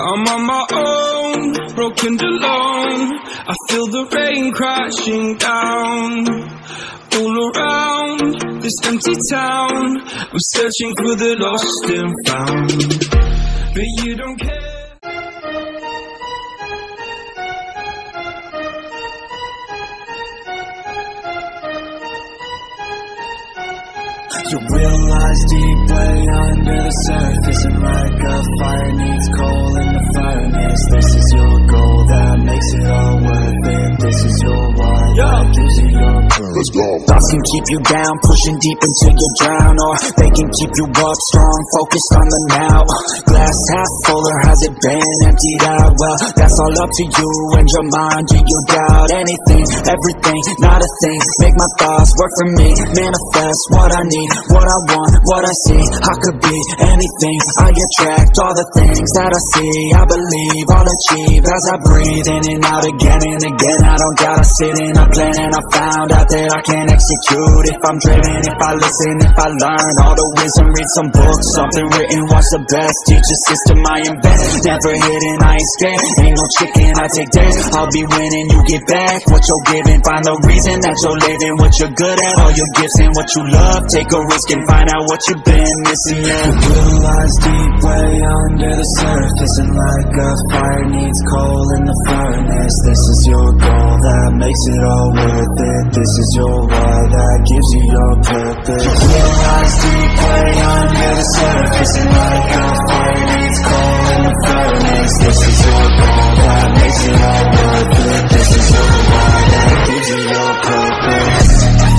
I'm on my own, broken and alone. I feel the rain crashing down all around this empty town. I'm searching for the lost and found, but you don't care. You realize deep way under the surface, and like a fire needs coal in the furnace. This is your goal that makes it all worth it. This is your why that gives you your purpose. Let's go. Thoughts can keep you down, pushing deep until you drown, or they can keep you up strong, focused on the now. Glass half full, or has it been emptied out? Well, that's all up to you and your mind. Do you doubt anything, everything, not a thing? Make my thoughts work for me, manifest what I need, what I want, what I see. I could be anything, I attract all the things that I see. I believe I'll achieve as I breathe in and out again and again. I don't gotta sit in a plan, and I found out that I can execute if I'm driven, if I listen, if I learn all the wisdom. Read some books, something written, watch the best teacher system I invent. Never hidden, I ain't scared, ain't no chicken, I take dares. I'll be winning, you get back what you're giving. Find the reason that you're living, what you're good at, all your gifts and what you love. Take a risk and find out what you've been missing. Yeah. You realize deep way under the surface, and like a fire needs coal in the furnace. This is your goal that makes it all worth it. This is your why that gives you your purpose. You realize deep way under the surface, and like a fire needs coal in the furnace. This is your goal that makes it all worth it. This is your why that gives you your purpose.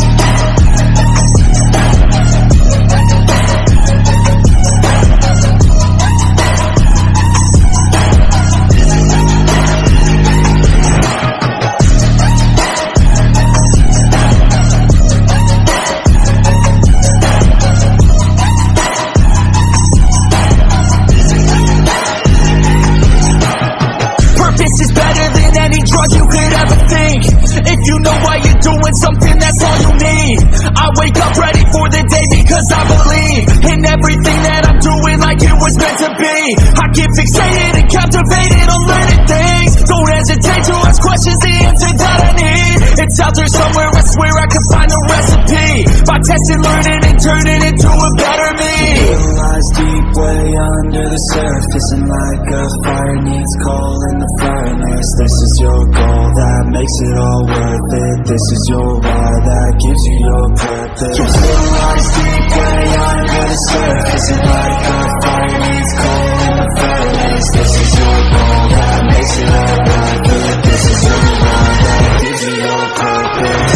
You could ever think, if you know why you're doing something, that's all you need. I wake up ready for the day because I believe in everything that I'm doing, like it was meant to be. I get fixated and captivated on learning things. Don't hesitate to ask questions, the answer that I need. It's out there somewhere, I swear I can find a recipe. By testing, learning, and turning into a better me. Realize deep way under the surface, and like a fire needs coal in the furnace. This is your goal that makes it all worth it. This is your why that gives you your purpose. You realize deep way under the surface, and like a fire needs coal in the furnace. This is your goal that makes it all worth it. This is your why that gives you your purpose.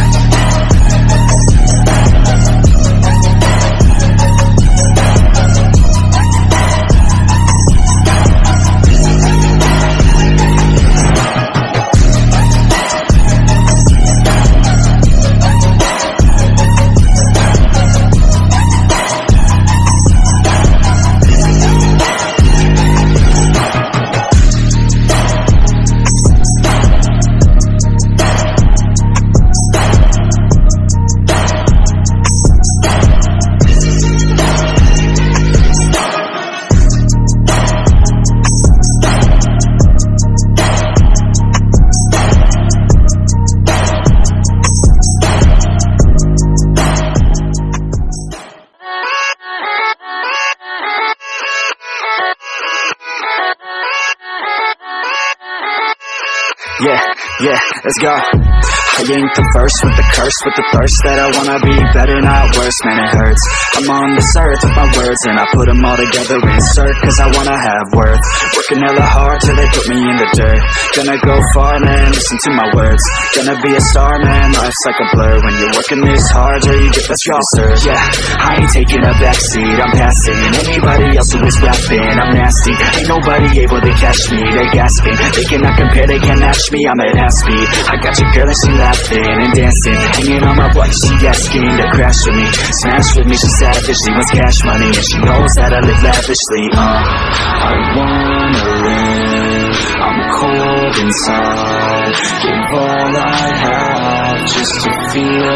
Yeah, let's go. I ain't the first with the curse, with the thirst that I wanna be better, not worse, man it hurts. I'm on this earth with my words, and I put them all together, insert, cause I wanna have worth. Working hella hard till they put me in the dirt. Gonna go far, man, listen to my words. Gonna be a star, man, life's like a blur. When you're working this hard, yeah, you get what you deserve. Yeah, I ain't taking a backseat, I'm passing anybody else who is rapping. I'm nasty, ain't nobody able to catch me. They gasping, they cannot compare, they can't match me. I'm at half speed, I got your girl and she laughing and dancing, hanging on my butt, she asking to crash with me, smash with me. She savage, she wants cash money, and she knows that I live lavishly. I wanna live, I'm cold inside, give all I have just to feel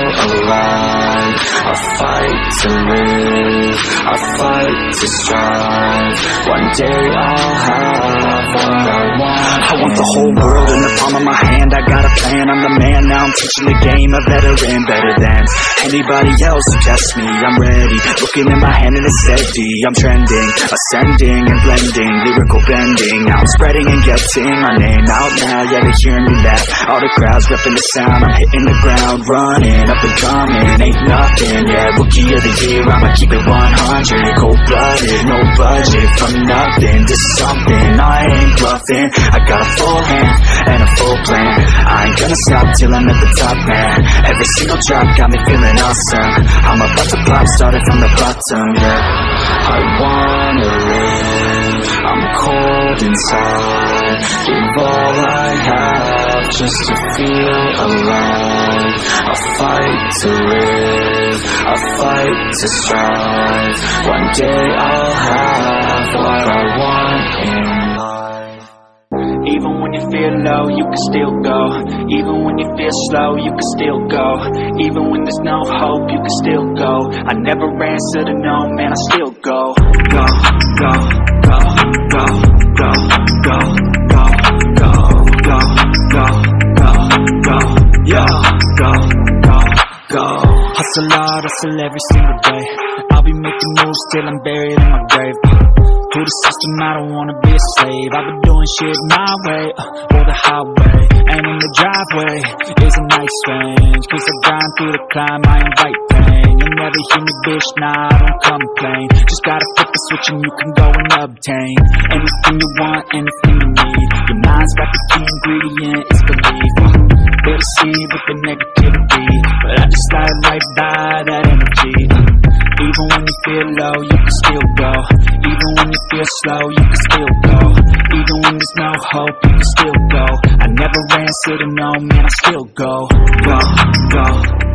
alive. I fight to live, I fight to strive. One day I'll have what I want. I want the whole world in the palm of my hand. I got a plan, I'm the man. Now I'm teaching the game, a veteran, better than anybody else who tests me. I'm ready, looking in my hand and it's steady. I'm trending, ascending and blending, lyrical bending. Now I'm spreading and getting my name out now. Yeah, they're hearing me laugh, all the crowds repping the sound. I'm hitting the ground, running, up and coming, ain't nothing. Yeah, rookie of the year, I'ma keep it 100. Cold-blooded, no budget, from nothing to something. I ain't bluffing, I got a full hand and a full plan. I ain't gonna stop till I'm at the top, man. Every single drop got me feeling awesome. I'm about to pop, started from the bottom, yeah. I wanna live, I'm cold inside. Give all I have just to feel alive. I fight to live, I fight to strive. One day I'll have what I want in life. Even when you feel low, you can still go. Even when you feel slow, you can still go. Even when there's no hope, you can still go. I never answer to no, man, I still go. Go, go, go, go, go, go, go, go, go, go, go, go, yeah, go, go, go. Hustle hard, hustle every single day. I'll be making moves till I'm buried in my grave. To the system, I don't wanna be a slave. I've been doing shit my way, or the highway. And in the driveway is a nice range. Cause I grind through the climb, I invite pain. You'll never hear me, bitch, nah, I don't complain. Just gotta flip the switch and you can go and obtain anything you want, anything you need. Your mind's got the key ingredient, it's belief. Better see with the negativity, but I just slide right by that energy. Even when you feel low, you can still go. Even when you feel slow, you can still go. Even when there's no hope, you can still go. I never answer to no, man, I still go. Go, go.